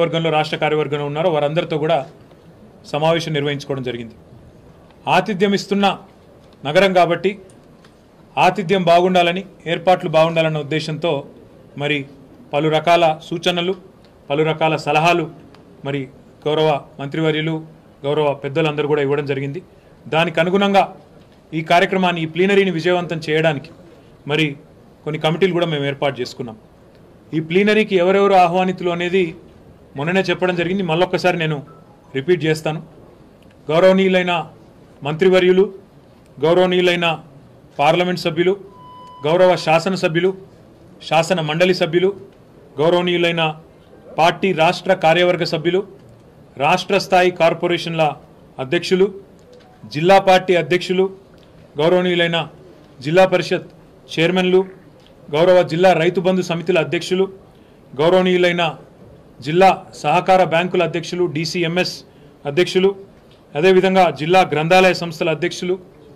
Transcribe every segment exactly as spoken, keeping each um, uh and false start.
కార్యవర్గంలో రాష్ట్ర కార్యవర్గంలో ఉన్నారో వారందరితో కూడా సమావేశం నిర్వహించుకోవడం జరిగింది. ఆతిథ్యం ఇస్తున్న నగరం కాబట్టి ఆతిథ్యం బాగుండాలని, ఏర్పాట్లు బాగుండాలన్న ఉద్దేశంతో మరి పలు రకాల సూచనలు, పలు రకాల సలహాలు మరి గౌరవ మంత్రివర్యులు, గౌరవ పెద్దలందరూ కూడా ఇవ్వడం జరిగింది. దానికి అనుగుణంగా ఈ కార్యక్రమాన్ని, ఈ ప్లీనరీని విజయవంతం చేయడానికి మరి కొన్ని కమిటీలు కూడా మేము ఏర్పాటు చేసుకున్నాం. ఈ ప్లీనరీకి ఎవరెవరు ఆహ్వానితులు అనేది మొన్ననే చెప్పడం జరిగింది. మళ్ళొక్కసారి నేను రిపీట్ చేస్తాను. గౌరవనీయులైన మంత్రివర్యులు, గౌరవనీయులైన పార్లమెంట్ సభ్యులు, గౌరవ శాసనసభ్యులు, శాసన మండలి సభ్యులు, గౌరవనీయులైన పార్టీ రాష్ట్ర కార్యవర్గ సభ్యులు, రాష్ట్ర స్థాయి కార్పొరేషన్ల అధ్యక్షులు, జిల్లా పార్టీ అధ్యక్షులు, గౌరవనీయులైన జిల్లా పరిషత్ చైర్మన్లు, గౌరవ జిల్లా రైతు బంధు సమితుల అధ్యక్షులు, గౌరవనీయులైన జిల్లా సహకార బ్యాంకుల అధ్యక్షులు, డీసీఎంఎస్ అధ్యక్షులు, అదేవిధంగా జిల్లా గ్రంథాలయ సంస్థల అధ్యక్షులు,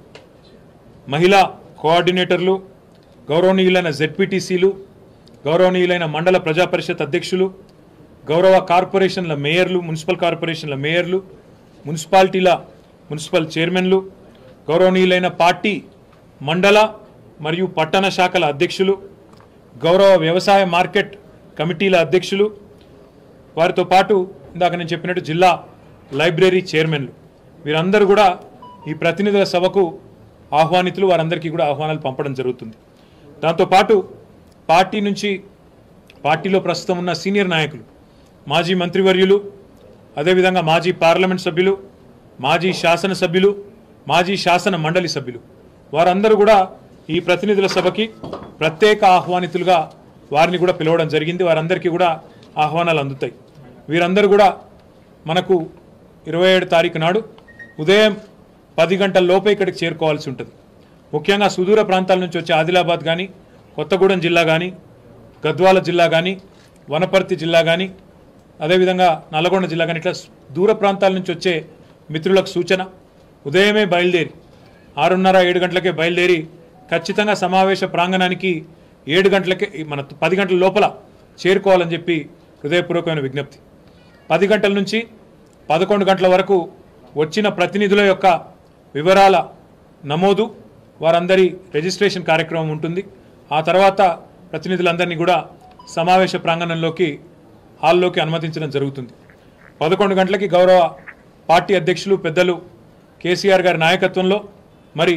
మహిళా కోఆర్డినేటర్లు, గౌరవనీయులైన జెడ్పీటీసీలు, గౌరవనీయులైన మండల ప్రజా పరిషత్ అధ్యక్షులు, గౌరవ కార్పొరేషన్ల మేయర్లు, మున్సిపల్ కార్పొరేషన్ల మేయర్లు, మున్సిపాలిటీల మున్సిపల్ చైర్మన్లు, గౌరవనీయులైన పార్టీ మండల మరియు పట్టణ శాఖల అధ్యక్షులు, గౌరవ వ్యవసాయ మార్కెట్ కమిటీల అధ్యక్షులు, వారితో పాటు ఇందాక నేను చెప్పినట్టు జిల్లా లైబ్రరీ చైర్మన్లు, వీరందరూ కూడా ఈ ప్రతినిధుల సభకు ఆహ్వానితులు. వారందరికీ కూడా ఆహ్వానాలు పంపడం జరుగుతుంది. దాంతోపాటు పార్టీ నుంచి, పార్టీలో ప్రస్తుతం ఉన్న సీనియర్ నాయకులు, మాజీ మంత్రివర్యులు, అదేవిధంగా మాజీ పార్లమెంట్ సభ్యులు, మాజీ శాసనసభ్యులు, మాజీ శాసన మండలి సభ్యులు, వారందరూ కూడా ఈ ప్రతినిధుల సభకి ప్రత్యేక ఆహ్వానితులుగా వారిని కూడా పిలవడం జరిగింది. వారందరికీ కూడా ఆహ్వానాలు అందుతాయి. వీరందరూ కూడా మనకు ఇరవై ఏడు తారీఖు నాడు ఉదయం పది గంటల లోపే ఇక్కడికి చేరుకోవాల్సి ఉంటుంది. ముఖ్యంగా సుదూర ప్రాంతాల నుంచి వచ్చే ఆదిలాబాద్ కానీ, కొత్తగూడెం జిల్లా కానీ, గద్వాల జిల్లా కానీ, వనపర్తి జిల్లా కానీ, అదేవిధంగా నల్లగొండ జిల్లా కానీ, ఇట్లా దూర ప్రాంతాల నుంచి వచ్చే మిత్రులకు సూచన, ఉదయమే బయలుదేరి ఆరున్నర ఏడు గంటలకే బయలుదేరి ఖచ్చితంగా సమావేశ ప్రాంగణానికి ఏడు గంటలకే, మన పది గంటల లోపల చేరుకోవాలని చెప్పి హృదయపూర్వకమైన విజ్ఞప్తి. పది గంటల నుంచి పదకొండు గంటల వరకు వచ్చిన ప్రతినిధుల యొక్క వివరాల నమోదు, వారందరి రిజిస్ట్రేషన్ కార్యక్రమం ఉంటుంది. ఆ తర్వాత ప్రతినిధులందరినీ కూడా సమావేశ ప్రాంగణంలోకి, హాల్లోకి అనుమతించడం జరుగుతుంది. పదకొండు గంటలకి గౌరవ పార్టీ అధ్యక్షులు పెద్దలు కేసీఆర్ గారి నాయకత్వంలో మరి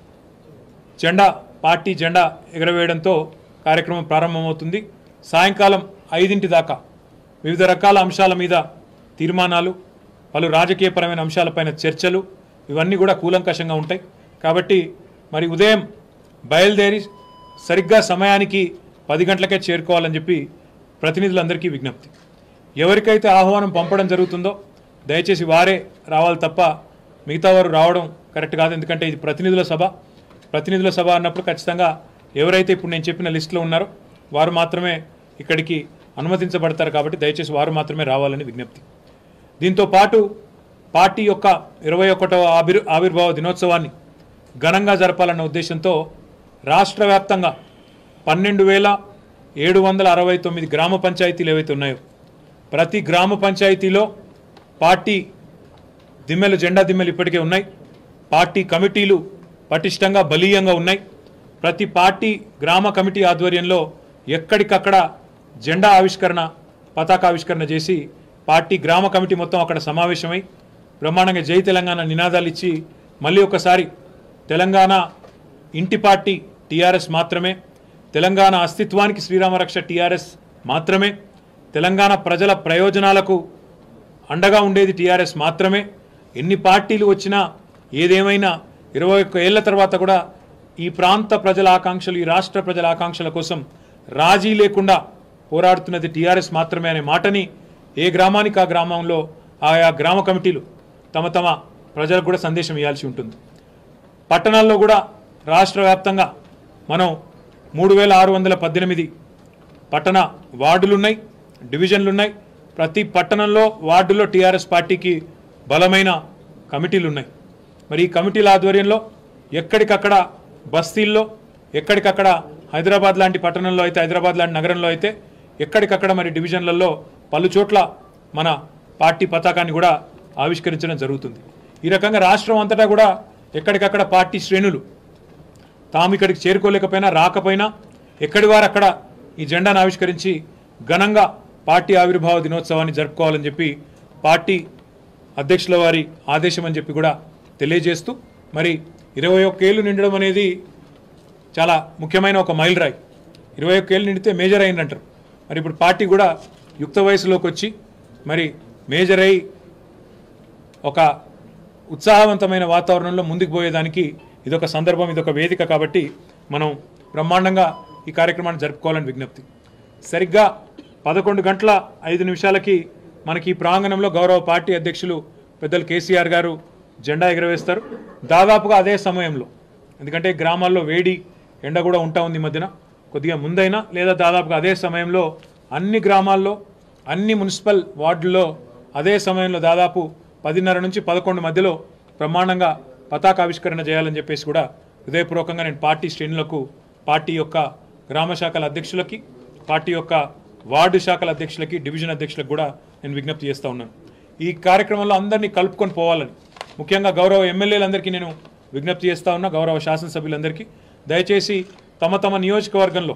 జెండా, పార్టీ జెండా ఎగరవేయడంతో కార్యక్రమం ప్రారంభమవుతుంది. సాయంకాలం ఐదింటి దాకా వివిధ రకాల అంశాల మీద తీర్మానాలు, పలు రాజకీయపరమైన అంశాలపైన చర్చలు, ఇవన్నీ కూడా కూలంకషంగా ఉంటాయి. కాబట్టి మరి ఉదయం బయలుదేరి సరిగ్గా సమయానికి పది గంటలకే చేరుకోవాలని చెప్పి ప్రతినిధులందరికీ విజ్ఞప్తి. ఎవరికైతే ఆహ్వానం పంపడం జరుగుతుందో దయచేసి వారే రావాలి తప్ప మిగతా వారు రావడం కరెక్ట్ కాదు. ఎందుకంటే ఇది ప్రతినిధుల సభ. ప్రతినిధుల సభ అన్నప్పుడు ఖచ్చితంగా ఎవరైతే ఇప్పుడు నేను చెప్పిన లిస్టులో ఉన్నారో వారు మాత్రమే ఇక్కడికి అనుమతించబడతారు. కాబట్టి దయచేసి వారు మాత్రమే రావాలని విజ్ఞప్తి. దీంతో పాటు పార్టీ యొక్క ఇరవై ఒకటవ ఆవిర్ ఆవిర్భావ దినోత్సవాన్ని ఘనంగా జరపాలన్న ఉద్దేశంతో రాష్ట్ర వ్యాప్తంగా పన్నెండు వేల ఏడు వందల అరవై తొమ్మిది గ్రామ పంచాయతీలు ఏవైతే ఉన్నాయో ప్రతి గ్రామ పంచాయతీలో పార్టీ దిమ్మెలు, జెండా దిమ్మెలు ఇప్పటికే ఉన్నాయి. పార్టీ కమిటీలు పటిష్టంగా, బలీయంగా ఉన్నాయి. ప్రతి పార్టీ గ్రామ కమిటీ ఆధ్వర్యంలో ఎక్కడికక్కడ జెండా ఆవిష్కరణ, పతాక ఆవిష్కరణ చేసి పార్టీ గ్రామ కమిటీ మొత్తం అక్కడ సమావేశమై బ్రహ్మాండంగా జై తెలంగాణ నినాదాలు ఇచ్చి మళ్ళీ ఒకసారి తెలంగాణ ఇంటి పార్టీ టీఆర్ఎస్ మాత్రమే, తెలంగాణ అస్తిత్వానికి శ్రీరామరక్ష టీఆర్ఎస్ మాత్రమే, తెలంగాణ ప్రజల ప్రయోజనాలకు అండగా ఉండేది టీఆర్ఎస్ మాత్రమే, ఎన్ని పార్టీలు వచ్చినా ఏదేమైనా ఇరవై ఒక్క ఏళ్ల తర్వాత కూడా ఈ ప్రాంత ప్రజల ఆకాంక్షలు, ఈ రాష్ట్ర ప్రజల ఆకాంక్షల కోసం రాజీ లేకుండా పోరాడుతున్నది టీఆర్ఎస్ మాత్రమే అనే మాటని ఏ గ్రామానికి ఆ గ్రామంలో ఆయా గ్రామ కమిటీలు తమ తమ ప్రజలకు కూడా సందేశం ఇవ్వాల్సి ఉంటుంది. పట్టణాల్లో కూడా రాష్ట్ర వ్యాప్తంగా మనం మూడు వేల ఆరు వందల పద్దెనిమిది పట్టణ వార్డులున్నాయి, డివిజన్లున్నాయి. ప్రతి పట్టణంలో, వార్డులో టీఆర్ఎస్ పార్టీకి బలమైన కమిటీలు ఉన్నాయి. మరి ఈ కమిటీల ఆధ్వర్యంలో ఎక్కడికక్కడ బస్తీల్లో, ఎక్కడికక్కడ హైదరాబాద్ లాంటి పట్టణంలో అయితే, హైదరాబాద్ లాంటి నగరంలో అయితే ఎక్కడికక్కడ మరి డివిజన్లలో పలు చోట్ల మన పార్టీ పతాకాన్ని కూడా ఆవిష్కరించడం జరుగుతుంది. ఈ రకంగా రాష్ట్రం అంతటా కూడా ఎక్కడికక్కడ పార్టీ శ్రేణులు తాము ఇక్కడికి చేరుకోలేకపోయినా రాకపోయినా ఎక్కడి వారు అక్కడ ఈ జెండాను ఆవిష్కరించి ఘనంగా పార్టీ ఆవిర్భావ దినోత్సవాన్ని జరుపుకోవాలని చెప్పి పార్టీ అధ్యక్షుల వారి ఆదేశం అని చెప్పి కూడా తెలియజేస్తూ, మరి ఇరవై ఒక్క ఏళ్ళు నిండడం అనేది చాలా ముఖ్యమైన ఒక మైల్ రాయి. ఇరవై ఒక్క ఏళ్ళు నిండితే మేజర్ అయిందంటారు. మరి ఇప్పుడు పార్టీ కూడా యుక్త వయసులోకి వచ్చి మరి మేజర్ అయి ఒక ఉత్సాహవంతమైన వాతావరణంలో ముందుకు పోయేదానికి ఇదొక సందర్భం, ఇదొక వేదిక. కాబట్టి మనం బ్రహ్మాండంగా ఈ కార్యక్రమాన్ని జరుపుకోవాలని విజ్ఞప్తి. సరిగ్గా పదకొండు గంటల ఐదు నిమిషాలకి మనకి ఈ ప్రాంగణంలో గౌరవ పార్టీ అధ్యక్షులు పెద్దలు కేసీఆర్ గారు జెండా ఎగరవేస్తారు. దాదాపుగా అదే సమయంలో, ఎందుకంటే గ్రామాల్లో వేడి ఎండ కూడా ఉంటా ఉంది మధ్యన, కొద్దిగా ముందైనా లేదా దాదాపుగా అదే సమయంలో అన్ని గ్రామాల్లో అన్ని మున్సిపల్ వార్డుల్లో అదే సమయంలో దాదాపు పదిన్నర నుంచి పదకొండు మధ్యలో బ్రహ్మాండంగా పతాకావిష్కరణ చేయాలని చెప్పేసి కూడా హృదయపూర్వకంగా నేను పార్టీ శ్రేణులకు, పార్టీ యొక్క గ్రామ శాఖల అధ్యక్షులకి, పార్టీ యొక్క వార్డు శాఖల అధ్యక్షులకి, డివిజన్ అధ్యక్షులకు కూడా నేను విజ్ఞప్తి చేస్తూ ఉన్నాను. ఈ కార్యక్రమంలో అందరినీ కలుపుకొని పోవాలని ముఖ్యంగా గౌరవ ఎమ్మెల్యేలందరికీ నేను విజ్ఞప్తి చేస్తూ ఉన్నా. గౌరవ శాసనసభ్యులందరికీ దయచేసి తమ తమ నియోజకవర్గంలో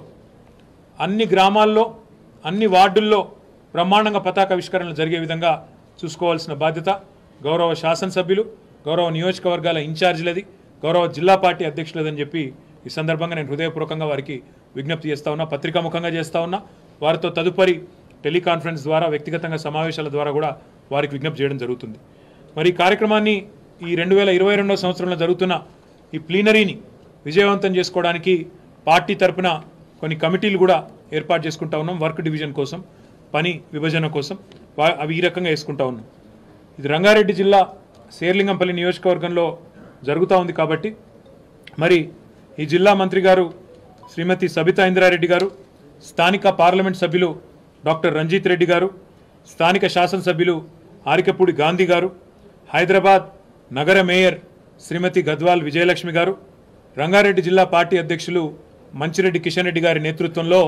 అన్ని గ్రామాల్లో అన్ని వార్డుల్లో బ్రహ్మాండంగా పతాకావిష్కరణలు జరిగే విధంగా చూసుకోవాల్సిన బాధ్యత గౌరవ శాసనసభ్యులు, గౌరవ నియోజకవర్గాల ఇన్ఛార్జీలది, గౌరవ జిల్లా పార్టీ అధ్యక్షులదని చెప్పి ఈ సందర్భంగా నేను హృదయపూర్వకంగా వారికి విజ్ఞప్తి చేస్తూ ఉన్నా. పత్రికాముఖంగా చేస్తూ ఉన్నా. వారితో తదుపరి టెలికాన్ఫరెన్స్ ద్వారా, వ్యక్తిగతంగా సమావేశాల ద్వారా కూడా వారికి విజ్ఞప్తి చేయడం జరుగుతుంది. మరి ఈ కార్యక్రమాన్ని ఈ రెండు వేల ఇరవై రెండవ సంవత్సరంలో జరుగుతున్న ఈ ప్లీనరీని విజయవంతం చేసుకోవడానికి పార్టీ తరఫున కొన్ని కమిటీలు కూడా ఏర్పాటు చేసుకుంటా ఉన్నాం. వర్క్ డివిజన్ కోసం, పని విభజన కోసం అవి ఈ రకంగా వేసుకుంటా ఉన్నాం. ఇది రంగారెడ్డి జిల్లా శేర్లింగంపల్లి నియోజకవర్గంలో జరుగుతూ ఉంది. కాబట్టి మరి ఈ జిల్లా మంత్రి గారు శ్రీమతి సబితా ఇంద్రారెడ్డి గారు, స్థానిక పార్లమెంట్ సభ్యులు డాక్టర్ రంజిత్ రెడ్డి గారు, స్థానిక శాసనసభ్యులు ఆరికపూడి గాంధీ గారు, హైదరాబాద్ నగర మేయర్ శ్రీమతి గద్వాల్ విజయలక్ష్మి గారు, రంగారెడ్డి జిల్లా పార్టీ అధ్యక్షులు మంచిరెడ్డి కిషన్ రెడ్డి గారి నేతృత్వంలో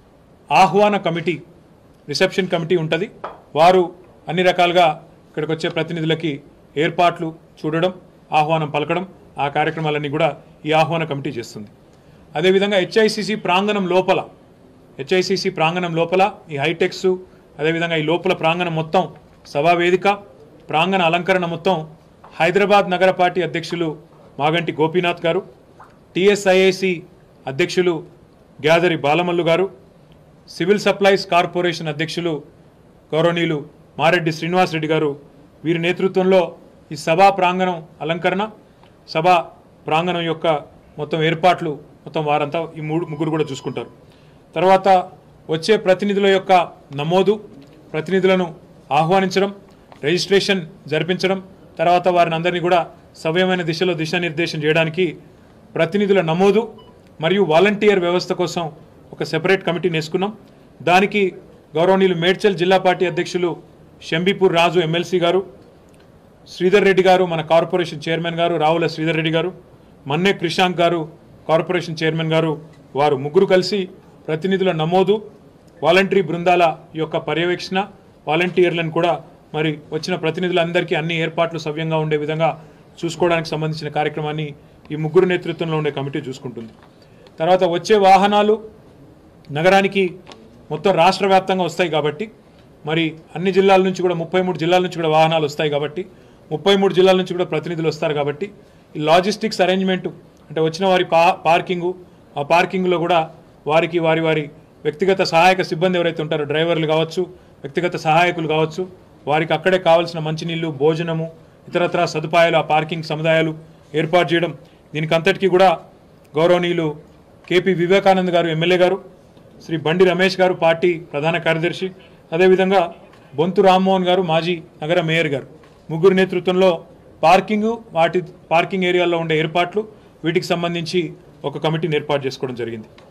ఆహ్వాన కమిటీ, రిసెప్షన్ కమిటీ ఉంటుంది. వారు అన్ని రకాలుగా ఇక్కడికి వచ్చే ప్రతినిధులకి ఏర్పాట్లు చూడడం, ఆహ్వానం పలకడం, ఆ కార్యక్రమాలన్నీ కూడా ఈ ఆహ్వాన కమిటీ చేస్తుంది. అదేవిధంగా హెచ్ఐసిసి ప్రాంగణం లోపల హెచ్ఐసిసి ప్రాంగణం లోపల ఈ హైటెక్స్, అదేవిధంగా ఈ లోపల ప్రాంగణం మొత్తం సభావేదిక, ప్రాంగణ అలంకరణ మొత్తం హైదరాబాద్ నగర పార్టీ అధ్యక్షులు మాగంటి గోపీనాథ్ గారు, టిఎస్ఐఏసి అధ్యక్షులు గ్యాదరి బాలమల్లు గారు, సివిల్ సప్లైస్ కార్పొరేషన్ అధ్యక్షులు గౌరవనీయులు మారెడ్డి శ్రీనివాసరెడ్డి గారు, వీరి నేతృత్వంలో ఈ సభా ప్రాంగణం అలంకరణ, సభా ప్రాంగణం యొక్క మొత్తం ఏర్పాట్లు మొత్తం వారంతా ఈ మూడు ముగ్గురు కూడా చూసుకుంటారు. తర్వాత వచ్చే ప్రతినిధుల యొక్క నమోదు, ప్రతినిధులను ఆహ్వానించడం, రిజిస్ట్రేషన్ జరిపించడం, తర్వాత వారిని అందరినీ కూడా సవ్యమైన దిశలో దిశానిర్దేశం చేయడానికి ప్రతినిధుల నమోదు మరియు వాలంటీర్ వ్యవస్థ కోసం ఒక సెపరేట్ కమిటీని వేసుకున్నాం. దానికి గౌరవనీయులు మేడ్చల్ జిల్లా పార్టీ అధ్యక్షులు షంబీపూర్ రాజు ఎమ్మెల్సీ గారు, శ్రీధర్ రెడ్డి గారు మన కార్పొరేషన్ చైర్మన్ గారు, రావుల శ్రీధర్ రెడ్డి గారు, మన్నే క్రిషాంక్ గారు కార్పొరేషన్ చైర్మన్ గారు, వారు ముగ్గురు కలిసి ప్రతినిధుల నమోదు, వాలంటరీ బృందాల యొక్క పర్యవేక్షణ, వాలంటీర్లను కూడా మరి వచ్చిన ప్రతినిధులందరికీ అన్ని ఏర్పాట్లు సవ్యంగా ఉండే విధంగా చూసుకోవడానికి సంబంధించిన కార్యక్రమాన్ని ఈ ముగ్గురు నేతృత్వంలో ఉండే కమిటీ చూసుకుంటుంది. తర్వాత వచ్చే వాహనాలు నగరానికి మొత్తం రాష్ట్ర వ్యాప్తంగా వస్తాయి కాబట్టి మరి అన్ని జిల్లాల నుంచి కూడా ముప్పై మూడు జిల్లాల నుంచి కూడా వాహనాలు వస్తాయి కాబట్టి ముప్పై మూడు జిల్లాల నుంచి కూడా ప్రతినిధులు వస్తారు కాబట్టి ఈ లాజిస్టిక్స్ అరేంజ్మెంటు అంటే వచ్చిన వారి పా పార్కింగు ఆ పార్కింగ్లో కూడా వారికి వారి వారి వ్యక్తిగత సహాయక సిబ్బంది ఎవరైతే ఉంటారో డ్రైవర్లు కావచ్చు, వ్యక్తిగత సహాయకులు కావచ్చు, వారికి అక్కడే కావాల్సిన మంచినీళ్ళు, భోజనము, ఇతరత్ర సదుపాయాలు, ఆ పార్కింగ్ సముదాయాలు ఏర్పాటు చేయడం, దీనికి అంతటికీ కూడా గౌరవనీయులు కేపీ వివేకానంద్ గారు ఎమ్మెల్యే గారు, శ్రీ బండి రమేష్ గారు పార్టీ ప్రధాన కార్యదర్శి, అదేవిధంగా బొంతు రామ్మోహన్ గారు మాజీ నగర మేయర్ గారు, ముగ్గురు నేతృత్వంలో పార్కింగు, వాటి పార్కింగ్ ఏరియాల్లో ఉండే ఏర్పాట్లు, వీటికి సంబంధించి ఒక కమిటీని ఏర్పాటు చేసుకోవడం జరిగింది.